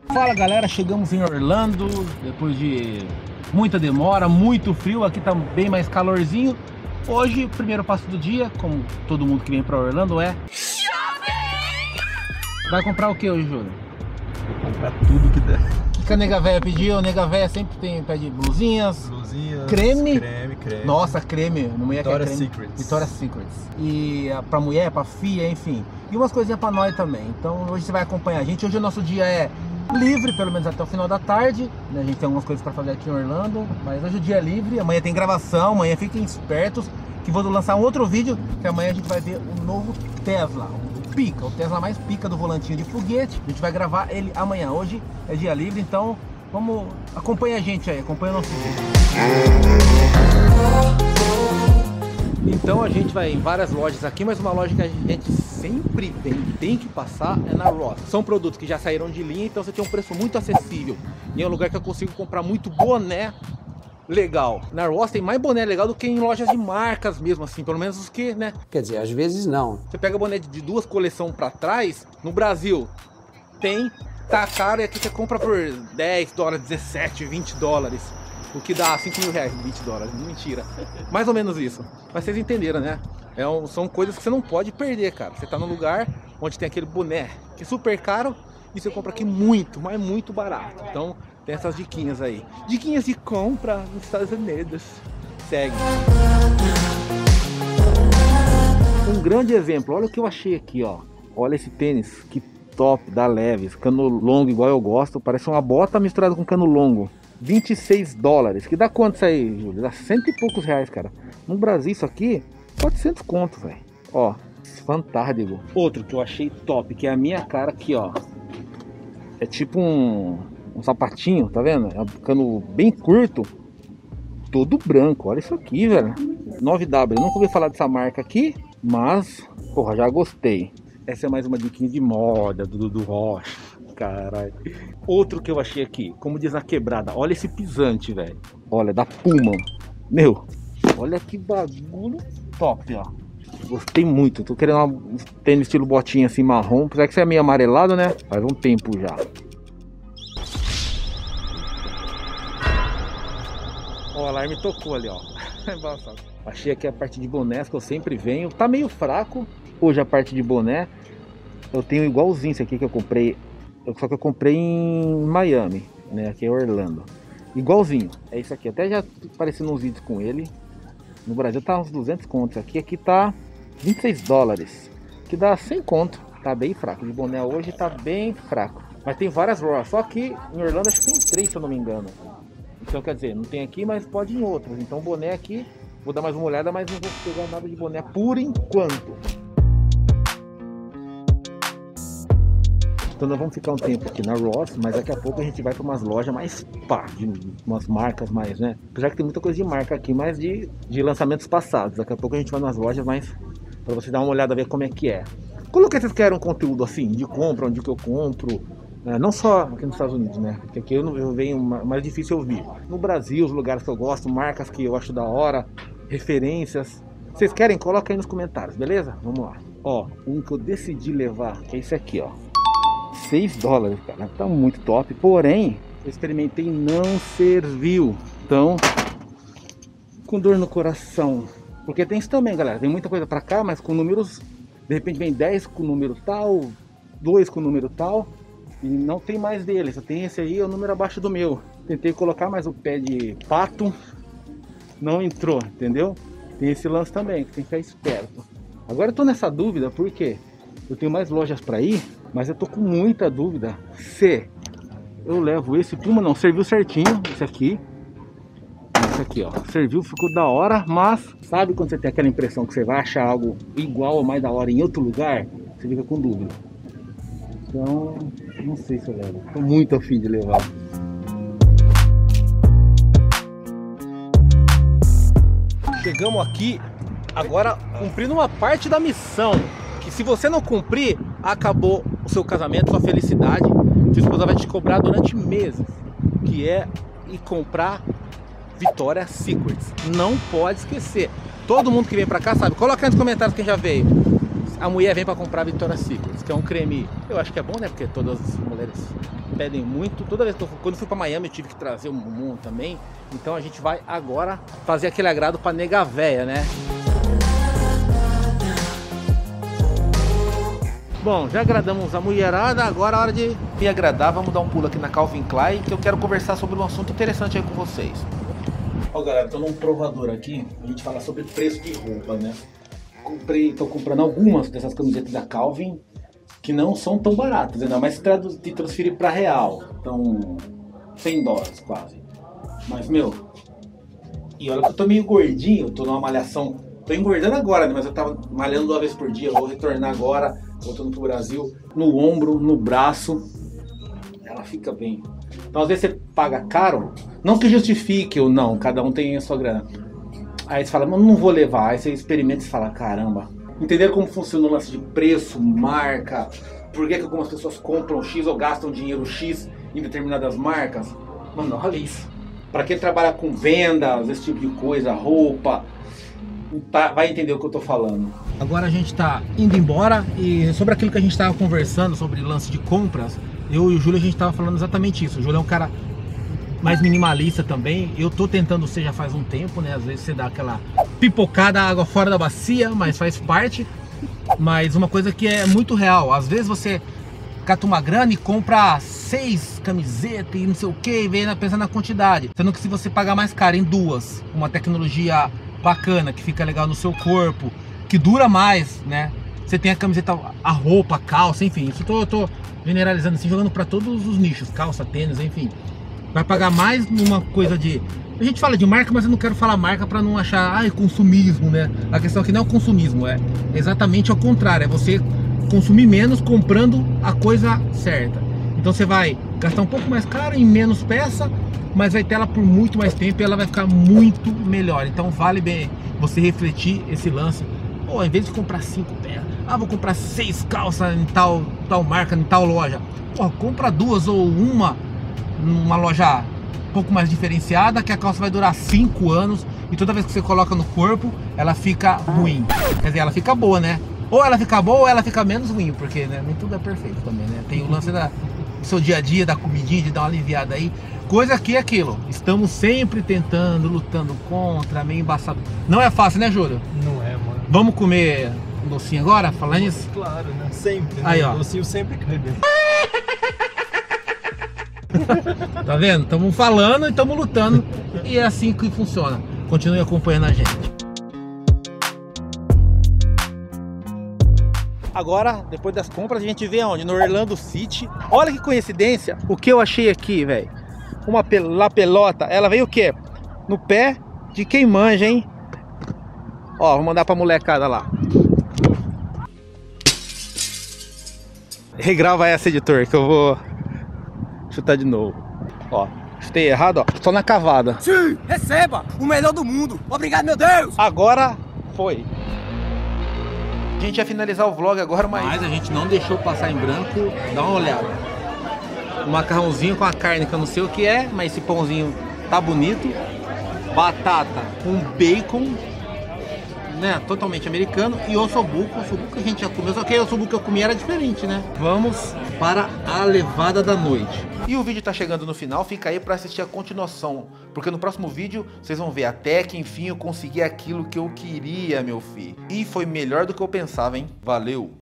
Fala galera, chegamos em Orlando depois de muita demora, muito frio, aqui tá bem mais calorzinho. Hoje, o primeiro passo do dia, como todo mundo que vem pra Orlando é... shopping! Vai comprar o que hoje, Júlio? Vou comprar tudo que der. O que a nega véia pediu? A nega véia sempre pede blusinhas, creme. Nossa, creme. No mulher Victoria's creme. Secrets. Victoria's Secrets. E pra mulher, pra filha, enfim. E umas coisinhas pra nós também. Então hoje você vai acompanhar a gente. Hoje o nosso dia é livre, pelo menos até o final da tarde, né? A gente tem algumas coisas pra fazer aqui em Orlando, mas hoje o dia é livre. Amanhã tem gravação, amanhã fiquem espertos que vou lançar um outro vídeo, que amanhã a gente vai ver o novo Tesla, o Tesla mais pica do volantinho de foguete. A gente vai gravar ele amanhã. Hoje é dia livre, então vamos, acompanha a gente aí, acompanha o nosso vídeo. Então a gente vai em várias lojas aqui, mas uma loja que a gente sempre tem que passar é na Ross. São produtos que já saíram de linha, então você tem um preço muito acessível. E é um lugar que eu consigo comprar muito boné legal. Na Ross tem mais boné legal do que em lojas de marcas mesmo, assim, pelo menos os que, né? Quer dizer, às vezes não. Você pega boné de duas coleções pra trás, no Brasil tem, tá caro, e aqui você compra por 10 dólares, 17, 20 dólares. O que dá 5 mil reais, 20 dólares, mentira. Mais ou menos isso. Mas vocês entenderam, né? São coisas que você não pode perder, cara. Você tá num lugar onde tem aquele boné que é super caro e você compra aqui muito, mas muito barato. Então tem essas diquinhas aí. Diquinhas de compra nos Estados Unidos. Segue. Um grande exemplo, olha o que eu achei aqui, ó. Olha esse tênis, que top, da Levi's. Cano longo igual eu gosto, parece uma bota misturada com cano longo. 26 dólares, que dá quanto isso aí, Júlio? Dá cento e poucos reais, cara. No Brasil isso aqui, 400 conto, velho. Ó, fantástico. Outro que eu achei top, que é a minha cara aqui, ó. É tipo um sapatinho, tá vendo? É um cano bem curto, todo branco. Olha isso aqui, velho. 9W, eu nunca ouvi falar dessa marca aqui, mas, porra, já gostei. Essa é mais uma diquinha de moda do Dudu Rocha. Caralho. Outro que eu achei aqui, como diz a quebrada, olha esse pisante, velho. Olha, da Puma. Meu, olha que bagulho top, ó. Gostei muito. Tô querendo um tênis estilo botinha assim, marrom. Apesar que você é meio amarelado, né? Faz um tempo já. Ó, o alarme tocou ali, ó. Achei aqui a parte de bonés que eu sempre venho. Tá meio fraco hoje a parte de boné. Eu tenho igualzinho esse aqui que eu comprei. Só que eu comprei em Miami, né? Aqui é Orlando. Igualzinho. É isso aqui. Até já apareceu uns vídeos com ele. No Brasil tá uns 200 contos. Aqui tá 26 dólares. Que dá 100 conto. Tá bem fraco. De boné hoje tá bem fraco. Mas tem várias lojas. Só que em Orlando acho que tem 3, se eu não me engano. Então quer dizer, não tem aqui, mas pode ir em outras. Então boné aqui, vou dar mais uma olhada, mas não vou pegar nada de boné por enquanto. Então nós vamos ficar um tempo aqui na Ross, mas daqui a pouco a gente vai para umas lojas mais pá, de umas marcas mais, né? Apesar que tem muita coisa de marca aqui, mas de lançamentos passados. Daqui a pouco a gente vai nas lojas mais para você dar uma olhada, ver como é que é. Como que vocês querem um conteúdo assim, de compra, onde que eu compro? Não só aqui nos Estados Unidos, né? Porque aqui eu venho mais difícil ouvir. No Brasil, os lugares que eu gosto, marcas que eu acho da hora, referências. Vocês querem? Coloca aí nos comentários, beleza? Vamos lá. Ó, um que eu decidi levar, que é esse aqui, ó. 6 dólares, cara, tá muito top. Porém, eu experimentei e não serviu. Então, com dor no coração. Porque tem isso também, galera. Tem muita coisa pra cá, mas com números. De repente vem 10 com número tal, 2 com número tal. E não tem mais dele. Só tem esse aí, é o número abaixo do meu. Tentei colocar mais o pé de pato. Não entrou, entendeu? Tem esse lance também, que tem que ficar esperto. Agora eu tô nessa dúvida, porque eu tenho mais lojas pra ir. Mas eu tô com muita dúvida se eu levo esse Puma. Não, serviu certinho esse aqui. Esse aqui, ó, serviu, ficou da hora. Mas sabe quando você tem aquela impressão que você vai achar algo igual ou mais da hora em outro lugar? Você fica com dúvida. Então, não sei se eu levo. Tô muito afim de levar. Chegamos aqui agora cumprindo uma parte da missão. Que se você não cumprir, acabou o seu casamento, sua felicidade. Sua esposa vai te cobrar durante meses. Que é ir comprar Victoria's Secrets. Não pode esquecer. Todo mundo que vem pra cá sabe. Coloca aí nos comentários quem já veio. a mulher vem pra comprar Victoria's Secret, que é um creme, eu acho que é bom, né? Porque todas as mulheres pedem muito. Toda vez que quando eu fui pra Miami eu tive que trazer o Mumu também. Então a gente vai agora fazer aquele agrado pra nega véia, né? Bom, já agradamos a mulherada, agora é hora de me agradar. Vamos dar um pulo aqui na Calvin Klein, que eu quero conversar sobre um assunto interessante aí com vocês. Ó, galera, tô num provador aqui, a gente fala sobre preço de roupa, né? Tô comprando algumas dessas camisetas da Calvin, que não são tão baratas, ainda mais se transferir para real. Então, $100 quase. Mas, meu, e olha que eu tô meio gordinho, tô numa malhação. Tô engordando agora, né? Mas eu tava malhando 2 vezes por dia, vou retornar agora, voltando pro Brasil, no ombro, no braço. Ela fica bem. Então, às vezes você paga caro, não que justifique ou não, cada um tem a sua grana. Aí você fala, não vou levar. Aí você experimenta e fala, caramba. Entenderam como funciona o lance de preço, marca? Por que algumas pessoas compram X ou gastam dinheiro X em determinadas marcas? Mano, olha isso. Pra quem trabalha com vendas, esse tipo de coisa, roupa, vai entender o que eu tô falando. Agora a gente tá indo embora e sobre aquilo que a gente tava conversando, sobre lance de compras, eu e o Júlio a gente tava falando exatamente isso. O Júlio é um cara mais minimalista também. Eu tô tentando ser já faz um tempo, né? Às vezes você dá aquela pipocada, água fora da bacia, mas faz parte. Mas uma coisa que é muito real, às vezes você cata uma grana e compra 6 camisetas e não sei o que, e vem pensando na quantidade. Sendo que se você pagar mais caro em 2, uma tecnologia bacana, que fica legal no seu corpo, que dura mais, né? Você tem a camiseta, a roupa, a calça, enfim. Isso eu tô generalizando assim, jogando para todos os nichos, calça, tênis, enfim. Vai pagar mais numa coisa de... A gente fala de marca, mas eu não quero falar marca para não achar, consumismo, né? A questão aqui não é o consumismo, é exatamente ao contrário. É você consumir menos comprando a coisa certa. Então você vai gastar um pouco mais caro em menos peça, mas vai ter ela por muito mais tempo e ela vai ficar muito melhor. Então vale bem você refletir esse lance. Pô, em vez de comprar 5 peças, vou comprar 6 calças em tal marca, em tal loja. Pô, compra 2 ou uma numa loja um pouco mais diferenciada, que a calça vai durar 5 anos e toda vez que você coloca no corpo, ela fica ruim. Quer dizer, ela fica boa, né? Ou ela fica boa ou ela fica menos ruim, porque né, nem tudo é perfeito também, né? Tem o lance do seu dia a dia, da comidinha, de dar uma aliviada aí. Coisa que é aquilo, estamos sempre tentando, lutando contra, meio embaçado. Não é fácil, né, Júlio? Não é, mano. Vamos comer um docinho agora, falando nisso? Claro, né? Sempre, aí, né? Ó. O docinho sempre cai bem. Tá vendo? Estamos falando e estamos lutando. E é assim que funciona. Continue acompanhando a gente. Agora, depois das compras, a gente vê aonde? No Orlando City. Olha que coincidência. O que eu achei aqui, velho? Uma pelota. Ela veio o quê? No pé de quem manja, hein? Ó, vou mandar pra molecada lá. Regrava essa, editor, que eu vou chutar de novo. Ó, chutei errado, ó. Só na cavada. Sim, receba! O melhor do mundo! Obrigado, meu Deus! Agora foi. A gente ia finalizar o vlog agora, mas a gente não deixou passar em branco. Dá uma olhada. Um macarrãozinho com a carne que eu não sei o que é, mas esse pãozinho tá bonito. Batata com bacon, né? Totalmente americano. E ossobuco. Ossobuco que a gente já comeu, só que o ossobuco que eu comi era diferente, né? Vamos para a levada da noite. E o vídeo tá chegando no final, fica aí para assistir a continuação, porque no próximo vídeo vocês vão ver até que enfim eu consegui aquilo que eu queria, meu filho. E foi melhor do que eu pensava, hein? Valeu!